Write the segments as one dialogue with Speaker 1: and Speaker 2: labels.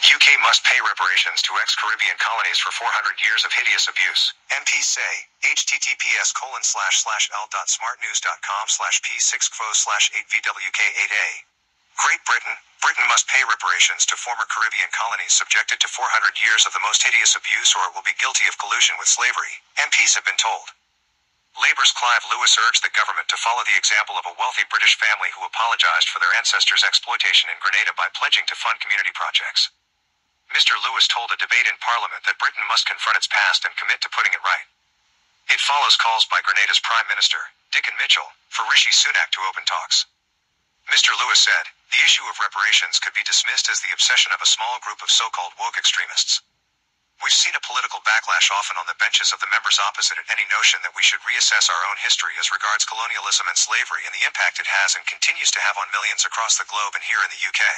Speaker 1: UK must pay reparations to ex-Caribbean colonies for 400 years of hideous abuse. MPs say, https://l.smartnews.com/p6quo/8vwk8a. Great Britain must pay reparations to former Caribbean colonies subjected to 400 years of the most hideous abuse, or it will be guilty of collusion with slavery, MPs have been told. Labour's Clive Lewis urged the government to follow the example of a wealthy British family who apologised for their ancestors' exploitation in Grenada by pledging to fund community projects. Mr. Lewis told a debate in Parliament that Britain must confront its past and commit to putting it right. It follows calls by Grenada's Prime Minister, Dickon Mitchell, for Rishi Sunak to open talks. Mr. Lewis said, the issue of reparations could be dismissed as the obsession of a small group of so-called woke extremists. We've seen a political backlash often on the benches of the members opposite at any notion that we should reassess our own history as regards colonialism and slavery and the impact it has and continues to have on millions across the globe and here in the UK.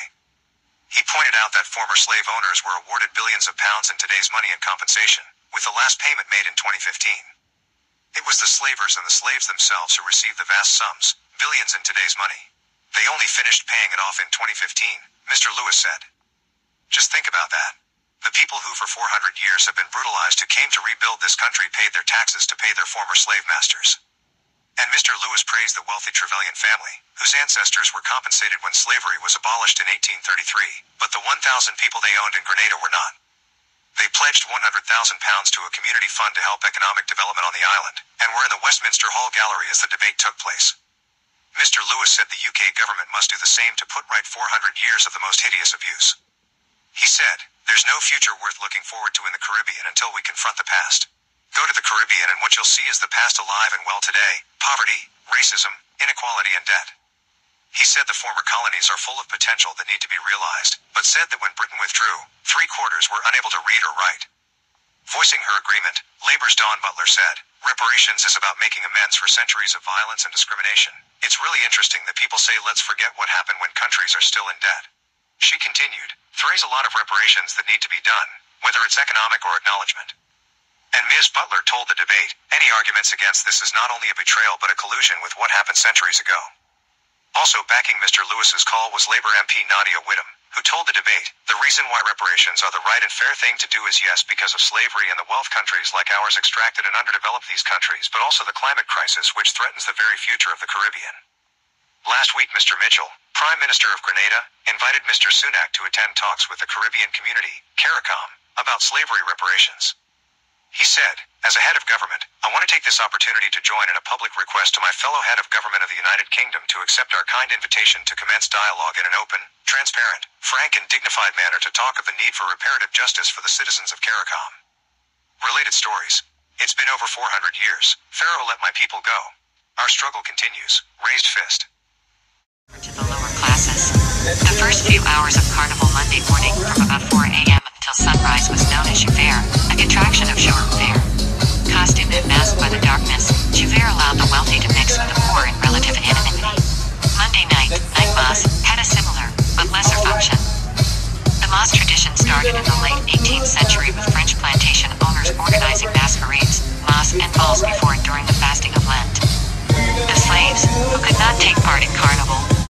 Speaker 1: He pointed out that former slave owners were awarded billions of pounds in today's money in compensation, with the last payment made in 2015. It was the slavers and the slaves themselves who received the vast sums, billions in today's money. They only finished paying it off in 2015, Mr. Lewis said. Just think about that. The people who for 400 years have been brutalized who came to rebuild this country paid their taxes to pay their former slave masters. And Mr. Lewis praised the wealthy Trevelyan family, whose ancestors were compensated when slavery was abolished in 1833, but the 1,000 people they owned in Grenada were not. They pledged £100,000 to a community fund to help economic development on the island, and were in the Westminster Hall gallery as the debate took place. Mr. Lewis said the UK government must do the same to put right 400 years of the most hideous abuse. He said, there's no future worth looking forward to in the Caribbean until we confront the past. Go to the Caribbean and what you'll see is the past alive and well today: poverty, racism, inequality and debt. He said the former colonies are full of potential that need to be realized, but said that when Britain withdrew, 3/4 were unable to read or write. Voicing her agreement, Labour's Dawn Butler said, reparations is about making amends for centuries of violence and discrimination. It's really interesting that people say let's forget what happened when countries are still in debt. She continued, there's a lot of reparations that need to be done, whether it's economic or acknowledgement. And Ms. Butler told the debate, any arguments against this is not only a betrayal but a collusion with what happened centuries ago. Also backing Mr. Lewis's call was Labour MP Nadia Whittome, who told the debate, the reason why reparations are the right and fair thing to do is yes, because of slavery and the wealth countries like ours extracted and underdeveloped these countries, but also the climate crisis which threatens the very future of the Caribbean. Last week Mr. Mitchell, Prime Minister of Grenada, invited Mr. Sunak to attend talks with the Caribbean community, CARICOM, about slavery reparations. He said, as a head of government, I want to take this opportunity to join in a public request to my fellow head of government of the United Kingdom to accept our kind invitation to commence dialogue in an open, transparent, frank and dignified manner to talk of the need for reparative justice for the citizens of CARICOM. Related stories. It's been over 400 years. Pharaoh let my people go. Our struggle continues. Raised fist.
Speaker 2: To the lower classes. The first few hours of Carnival Monday morning from about 4 a.m. until sunrise was known as Jouvert, a contraction of jour faire. Costumed and masked by the darkness, Jouvert allowed the wealthy to mix with the poor in relative anonymity. Monday night mass, had a similar, but lesser function. The mass tradition started in the late 18th century with French plantation owners organizing masquerades, mass and balls before and during the fasting of Lent. The slaves, who could not take part in Carnival,